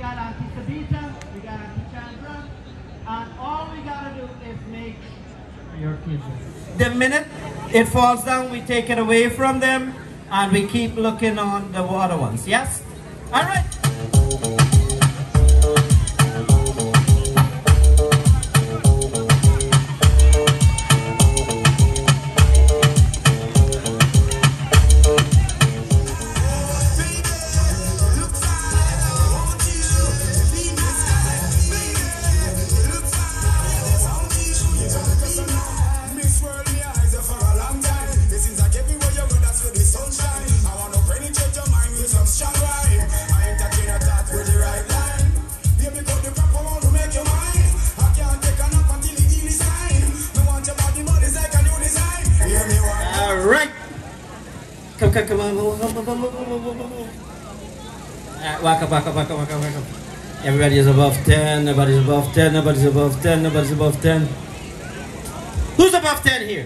got Auntie Sabita, we got Auntie Chandra, and all we gotta do is make your kids. The minute it falls down, we take it away from them, and we keep looking on the water ones. Yes? All right. Come on. Waka. Everybody is above 10, nobody's above 10, nobody's above 10, nobody's above 10. Who's above 10 here?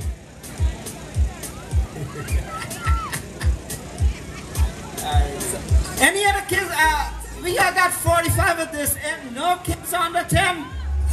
Any other kids? We got 45 at this end. No kids under 10?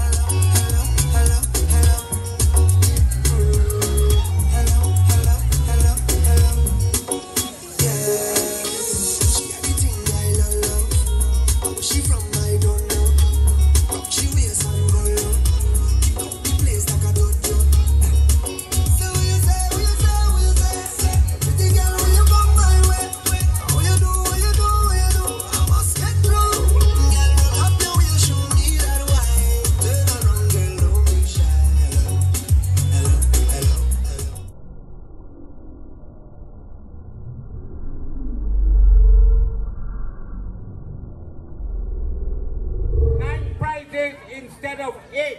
Instead of 8,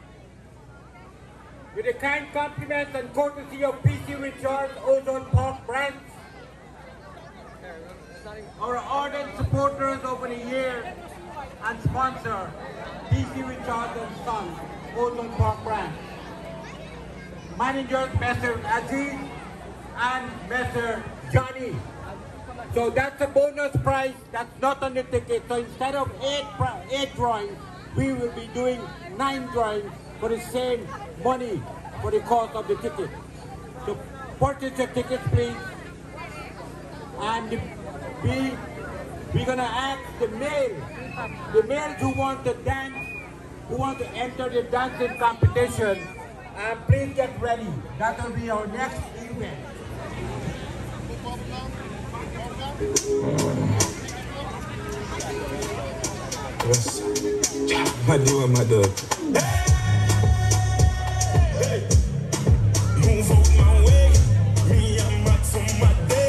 with the kind compliments and courtesy of PC Richards, Ozone Park branch, our ardent supporters over the years and sponsor PC Richards and Sons, Ozone Park branch, managers Mr. Aziz and Mr. Johnny. So that's a bonus prize that's not on the ticket. So instead of 8 drawings, we will be doing 9 drawings for the same money for the cost of the ticket. So purchase your tickets, please. And we're gonna ask the males who want to dance, who want to enter the dancing competition, please get ready. That will be our next event. Yes. My dear, my dog. Hey! Move out my way. Me, I'm back from my day.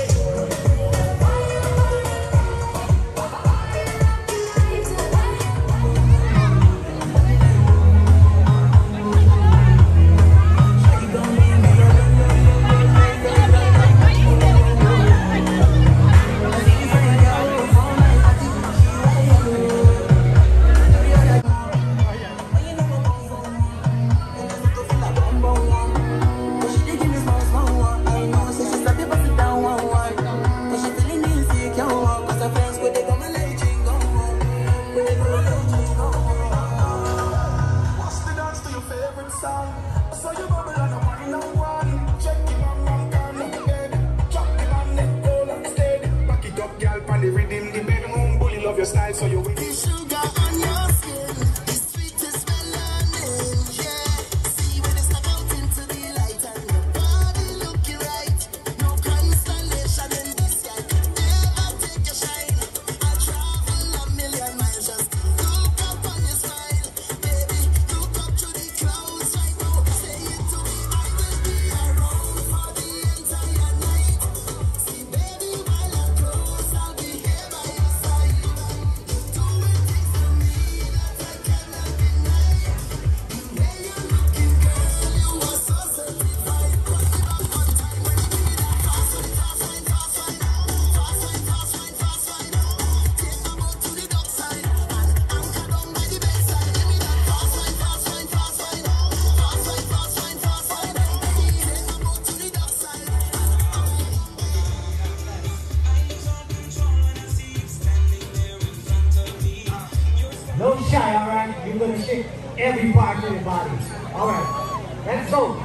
Don't be shy, all right? You're gonna shake every part of your body. All right, let's go.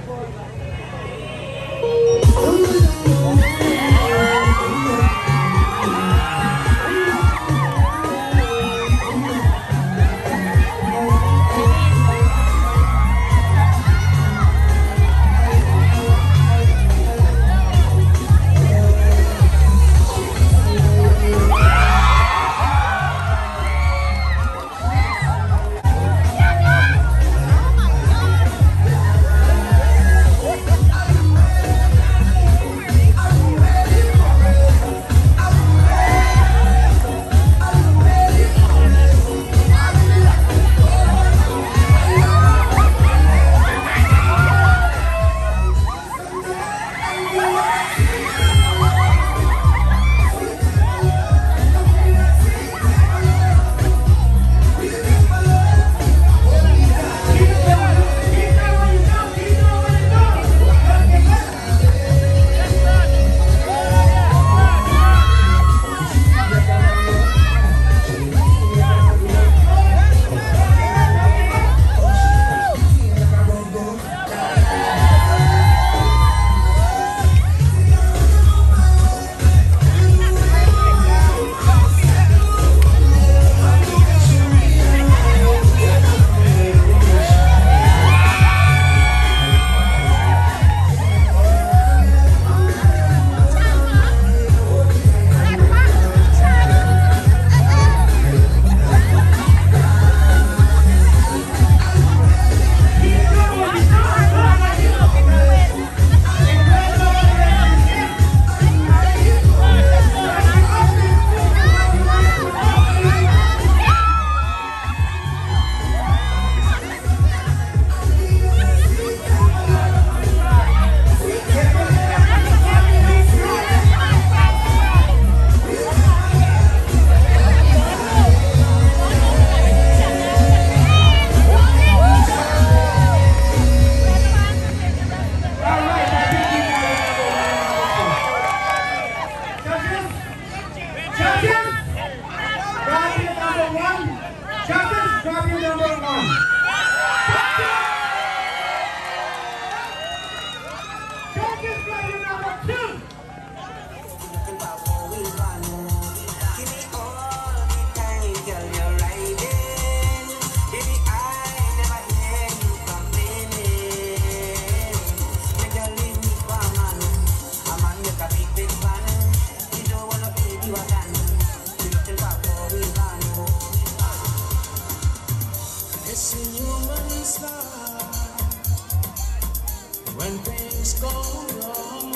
When things go wrong,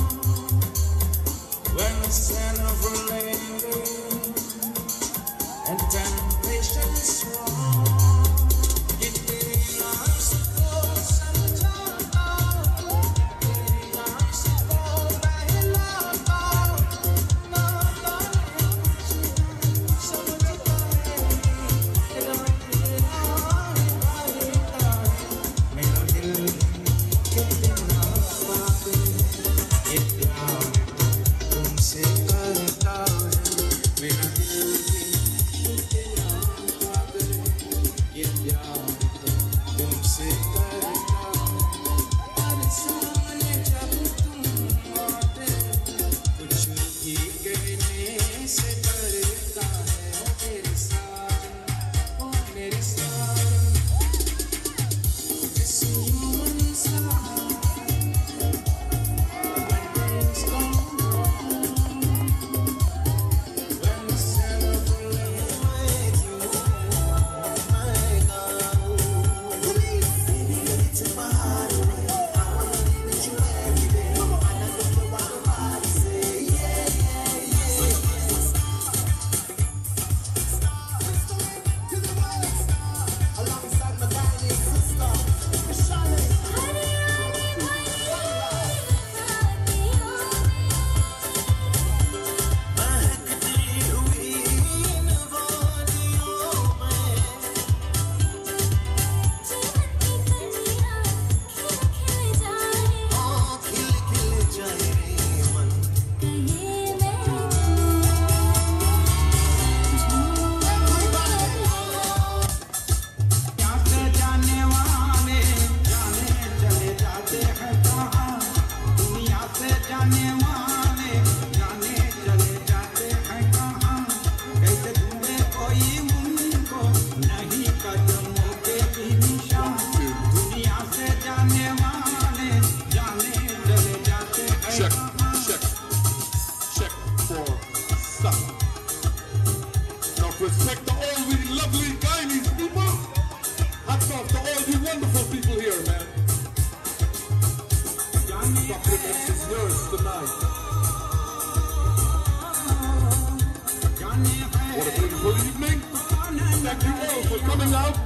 when the sin of relating and temptation strong, getting us close and getting us close by love, so much Get down, don't say compliments is yours tonight. What a beautiful evening. Thank you all for coming out.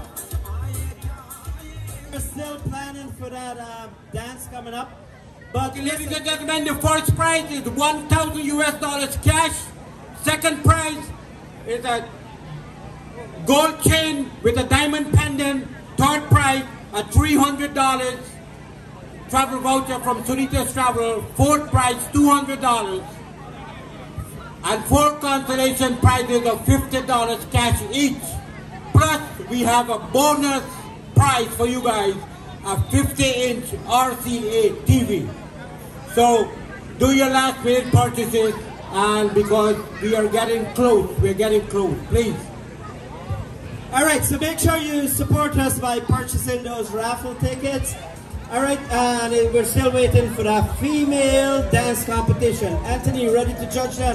We're still planning for that dance coming up. But Ladies and gentlemen, the first prize is $1,000 cash. Second prize is a gold chain with a diamond pendant. Third prize, a $300 travel voucher from Sunitas Travel. Fourth prize, $200. And 4 consolation prizes of $50 cash each. Plus, we have a bonus prize for you guys, a 50-inch RCA TV. So, do your last minute purchases, and because we are getting close, please. all right, so make sure you support us by purchasing those raffle tickets. All right, and we're still waiting for that female dance competition. Anthony, you ready to judge that?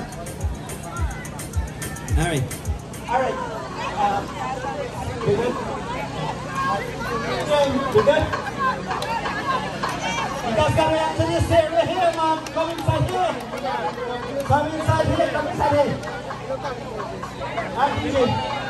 All right. All right. You good? You good? You guys got to answer this area here, man. Come inside here. Come inside here. Come inside here. Anthony.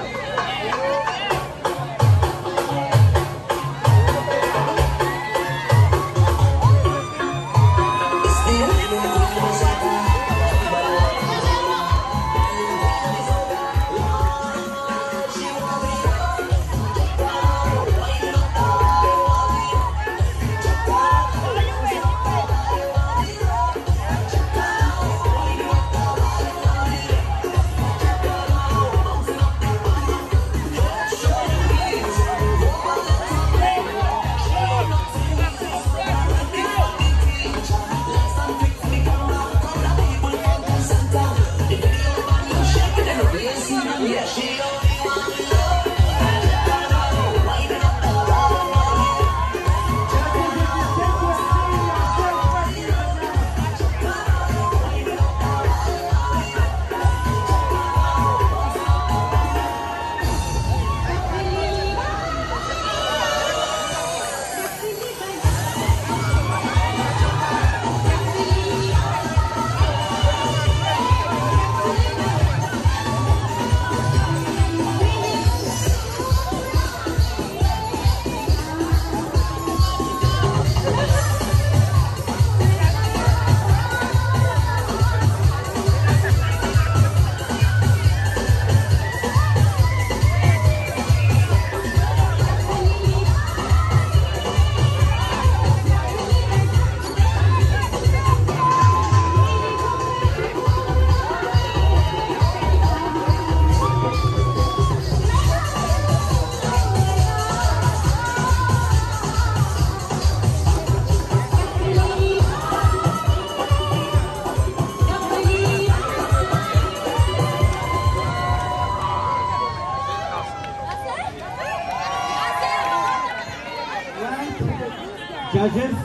Judges,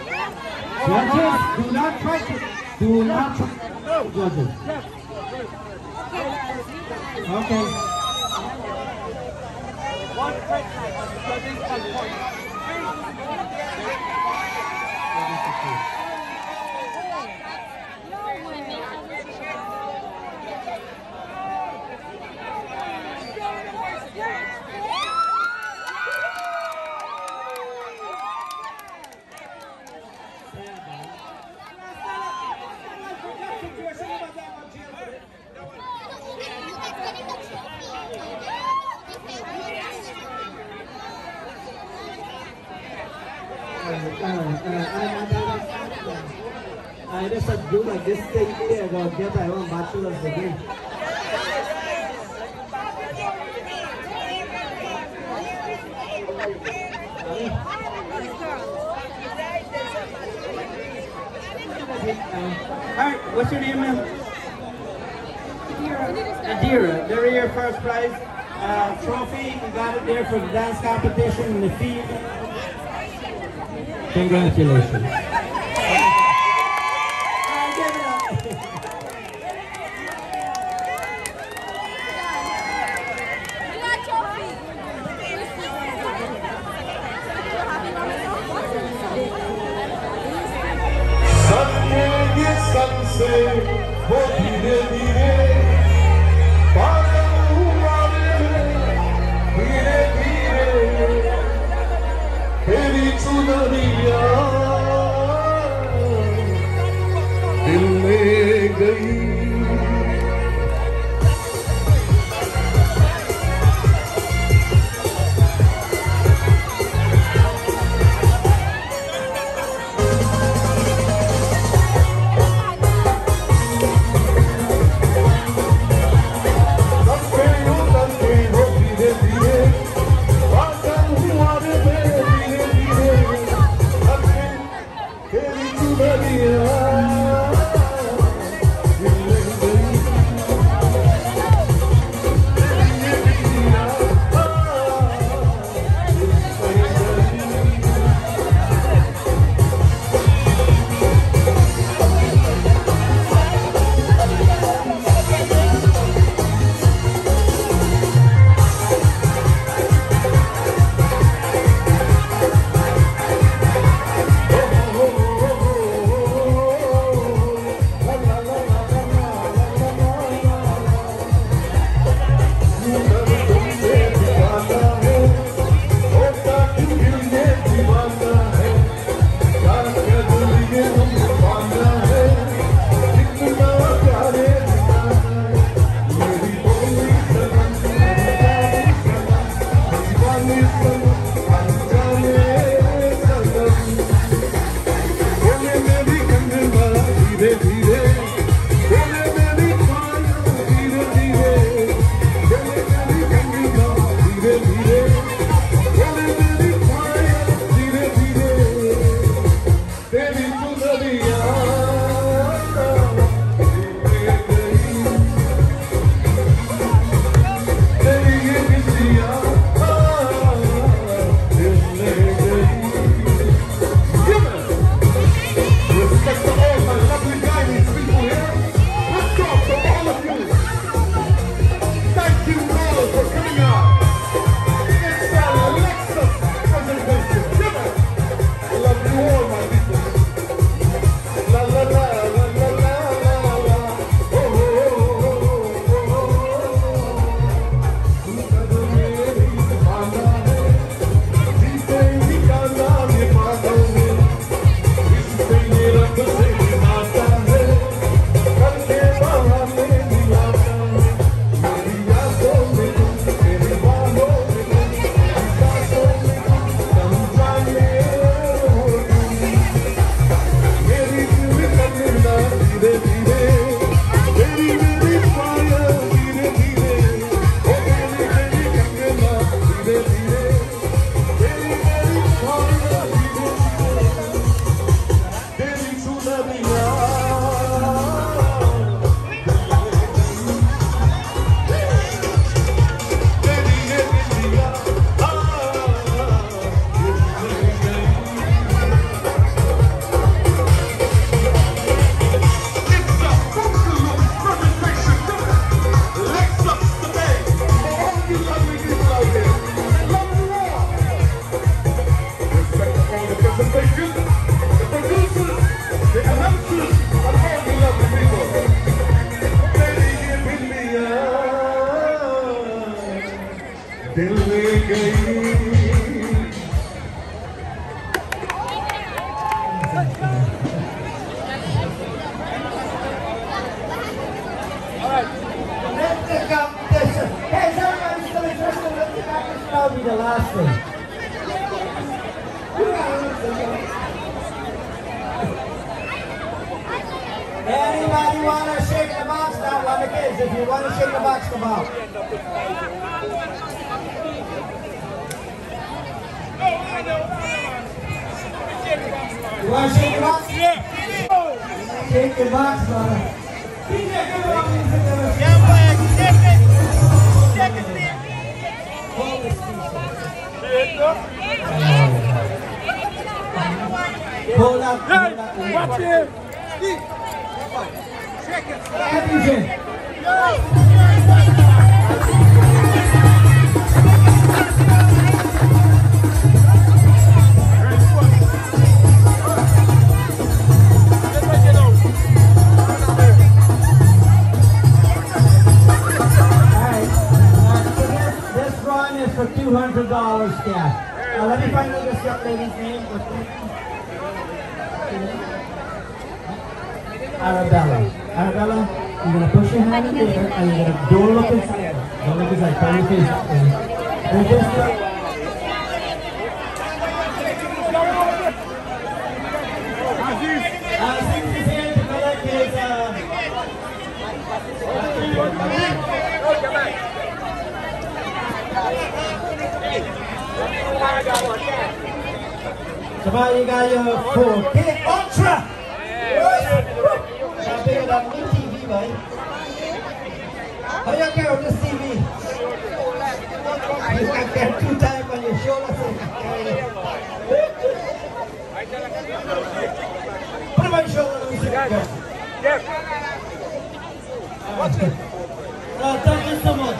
do not try to, judges. Okay. I just do like this thing here about get my own bachelor's degree. Alright, what's your name, ma'am? Adira. There is your first prize. Trophy, you got it there for the dance competition in the field. Congratulations. से वो धीरे धीरे पागल हुआ धीरे धीरे तेरी चुनरिया दिल ले गई Anybody want to shake the box? Not one of the kids. If you want to shake the box, come out. You want to shake the box? Yeah. Shake the box, man. Hold up. Hey, watch here. Check it. yeah. Let me find out this young lady's name. Arabella. Arabella, you're going to push your hand in there and you're going to don't look inside. Don't look inside. Turn your face that way. And just look. Since he's here to collect his somebody got your 4K Ultra! That's bigger than me TV, boy. How you carry this TV? You can carry 2 times on your shoulder. Put him on your shoulder. Yes. Thank you so much.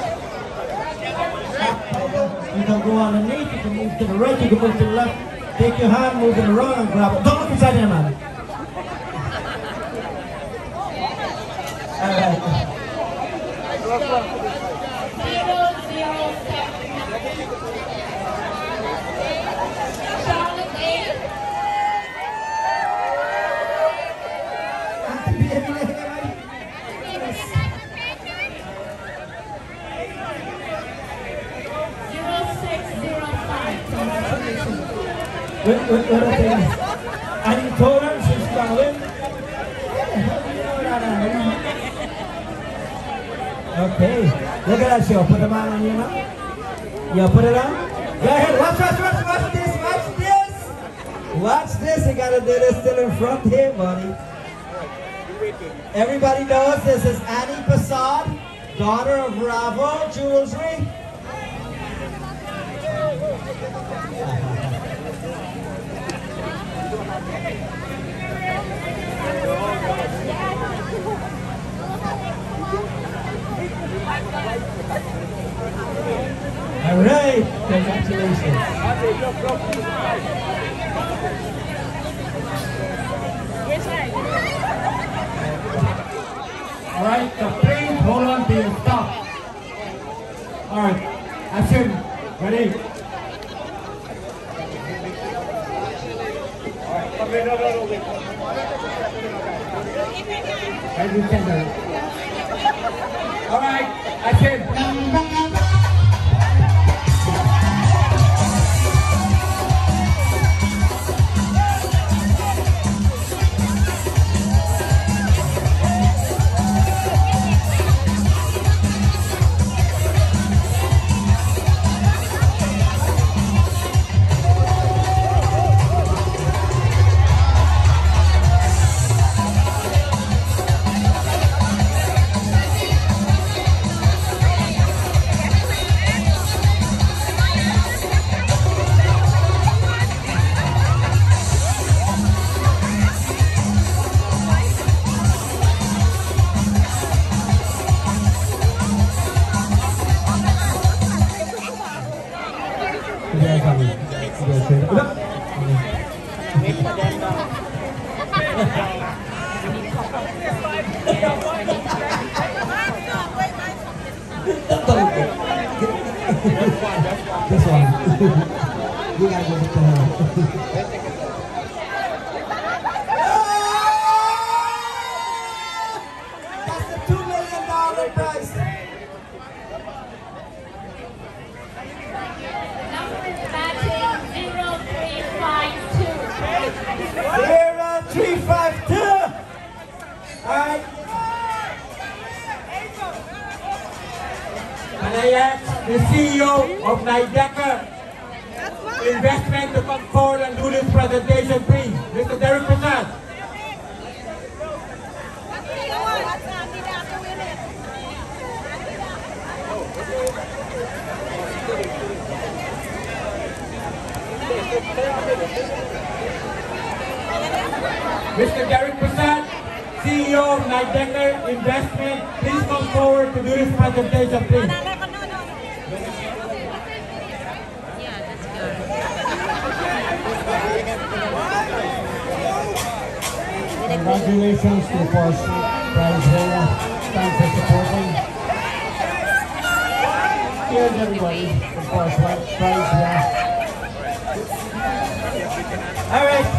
You can go on the knee, you can move to the right, you can move to the left. Take your hand, move it around and grab it. Don't look inside there, man. Alright. What are they? And you told her she's going to win? Okay, look at that show. Put the man on you now. You put it on? Go ahead. Watch this. Watch this. You got to do this still in front here, buddy. Everybody knows this is Annie Passad, daughter of Bravo Jewelry. All right, congratulations. All right, so please hold on to your stuff. All right, action, ready? All right, action. This one. You gotta go with the hell. That's the $2 million prize. Number matching 0352. 0352. All right. And I ask the CEO of Nidecker Investment to come forward and do this presentation, please. Mr. Derek Prasad. Mr. Derek Prasad, CEO of Nidecker Investment, please come forward to do this presentation, please. Congratulations to the first prize winner. Thanks for supporting. Here's everybody. The first prize winner. All right.